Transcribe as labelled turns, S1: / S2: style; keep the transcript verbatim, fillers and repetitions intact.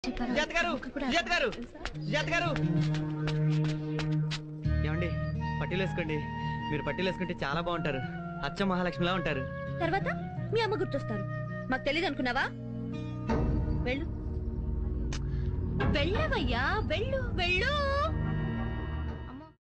S1: సుజాత గారు, సుజాత గారు, సుజాత గారు, ఏమండి పట్టీలు వేసుకోండి. మీరు పట్టీలు వేసుకుంటే చాలా బాగుంటారు. అచ్చ మహాలక్ష్మిలా ఉంటారు.
S2: తర్వాత మీ అమ్మ గుర్తొస్తారు. మాకు తెలియదు అనుకున్నావా? వెళ్ళు వెళ్ళవయ్యా, వెళ్ళు వెళ్ళు.